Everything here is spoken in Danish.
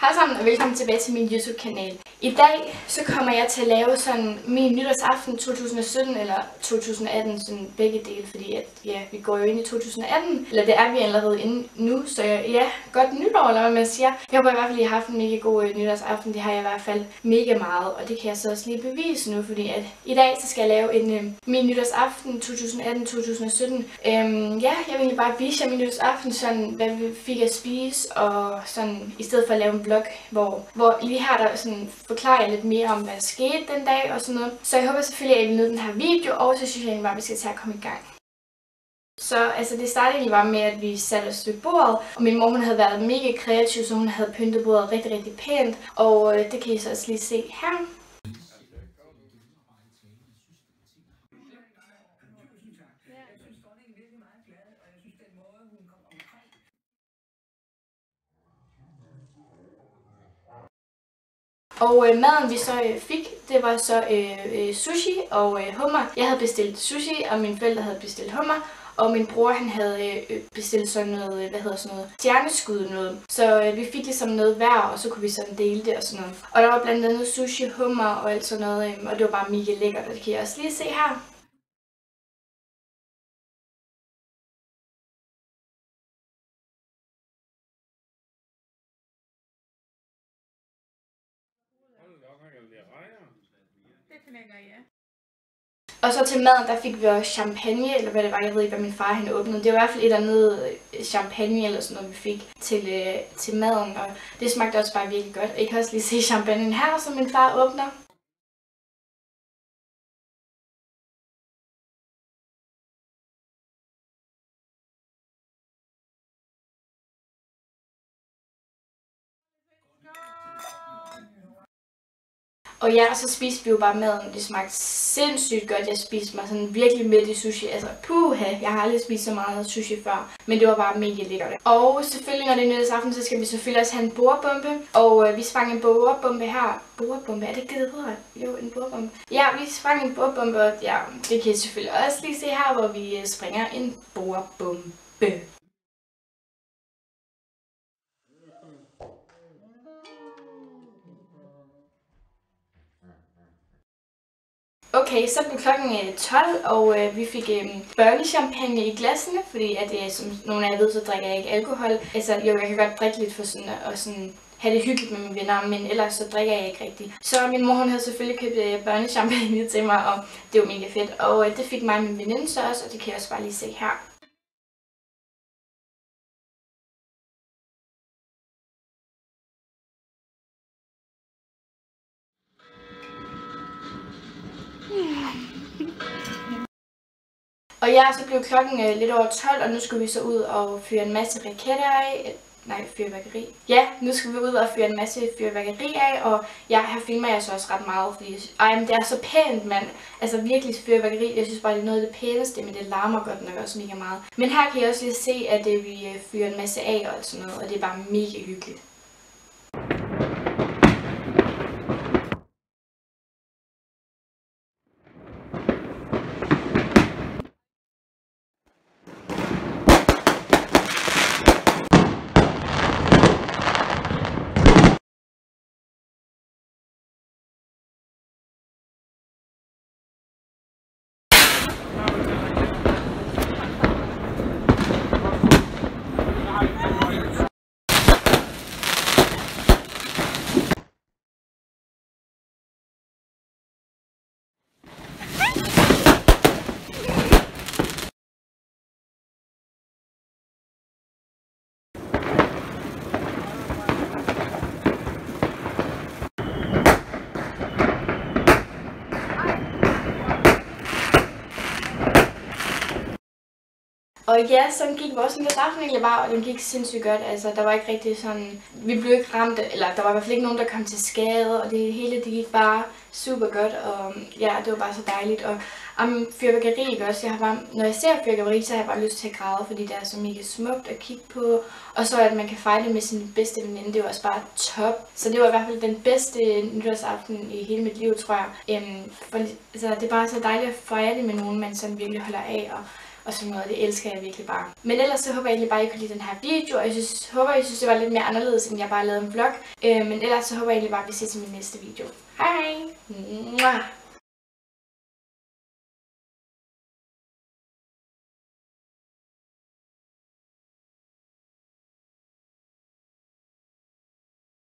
Hej sammen og velkommen tilbage til min YouTube-kanal. I dag så kommer jeg til at lave sådan min nytårsaften 2017 eller 2018, sådan begge dele, fordi at, ja, vi går jo ind i 2018, eller det er vi allerede inde nu, så ja, godt nytår, eller hvad man siger. Jeg håber i hvert fald, I har haft en mega god nytårsaften, det har jeg i hvert fald mega meget, og det kan jeg så også lige bevise nu, fordi at i dag så skal jeg lave en min nytårsaften 2018-2017. Ja, jeg vil egentlig bare vise jer min nytårsaften, sådan hvad vi fik at spise, og sådan i stedet for at lave en vlog, hvor lige her der sådan forklarer jeg lidt mere om, hvad der skete den dag og sådan noget. Så jeg håber selvfølgelig, at I vil nyde den her video, og så synes jeg egentlig bare, at vi skal tage at komme i gang. Så altså det startede egentlig bare med, at vi satte os ved bordet, og min mor hun havde været mega kreativ, så hun havde pyntet bordet rigtig, rigtig pænt, og det kan I så også lige se her. Og maden vi så fik, det var så sushi og hummer. Jeg havde bestilt sushi, og mine forældre havde bestilt hummer. Og min bror han havde bestilt sådan noget, stjerneskud noget. Så vi fik ligesom noget hver, og så kunne vi sådan dele det og sådan noget. Og der var blandt andet sushi, hummer og alt sådan noget, og det var bare mega lækkert, og det kan jeg også lige se her. Og så til maden, der fik vi også champagne, eller hvad det var, jeg ved ikke, hvad min far han åbnede. Det var i hvert fald et eller andet champagne eller sådan noget, vi fik til maden, og det smagte også bare virkelig godt. I kan også lige se champagnen her, som min far åbner. Og ja, så spiste vi jo bare maden. Det smagte sindssygt godt. Jeg spiste mig sådan virkelig midt i sushi. Altså puha, jeg har aldrig spist så meget sushi før. Men det var bare mega lækkert. Og selvfølgelig, når det er nytårsaften, så skal vi selvfølgelig også have en bordbombe. Og vi sprang en bordbombe her. Bordbombe, er det ikke det, der hedder? Jo, en bordbombe. Ja, vi sprang en bordbombe, og ja, det kan I selvfølgelig også lige se her, hvor vi springer en bordbombe. Okay, så blev klokken 12, og vi fik børnechampagne i glassene, fordi at som nogle af jer ved, så drikker jeg ikke alkohol. Altså jo, jeg kan godt drikke lidt for sådan at sådan have det hyggeligt med mine venner, men ellers så drikker jeg ikke rigtigt. Så min mor hun havde selvfølgelig købt børnechampagne til mig, og det var mega fedt. Og det fik mig og min veninde så også, og det kan jeg også bare lige se her. Og ja, så blev klokken lidt over 12, og nu skulle vi så ud og fyre en masse raketter af. Nej, fyrværkeri. Ja, nu skal vi ud og fyre en masse fyrværkeri af, og ja, her filmer jeg så også ret meget, fordi men det er så pænt, mand. Altså virkelig fyrværkeri, jeg synes bare, det er noget af det pæneste, men det larmer godt nok også mega meget. Men her kan I også lige se, at vi fyrer en masse af og sådan noget, og det er bare mega hyggeligt. Og ja, så gik vores nytårsaften egentlig bare, og den gik sindssygt godt. Altså, der var ikke rigtig sådan, vi blev ikke ramt, eller der var i hvert fald ikke nogen, der kom til skade, og det hele, det gik bare super godt, og ja, det var bare så dejligt. Og fyrværkeri, ikke også? Når jeg ser fyrværkeri, så har jeg bare lyst til at græde, fordi det er så mega smukt at kigge på. Og så at man kan fejre det med sin bedste veninde, det var også bare top. Så det var i hvert fald den bedste nytårsaften i hele mit liv, tror jeg. For, altså, det er bare så dejligt at fejre det med nogen, man sådan virkelig holder af. og sådan noget. Det elsker jeg virkelig bare. Men ellers så håber jeg egentlig bare, at I kunne lide den her video, og jeg håber, I synes, det var lidt mere anderledes, end jeg bare lavede en vlog. Men ellers så håber jeg egentlig bare, at vi ses i min næste video. Hej hej!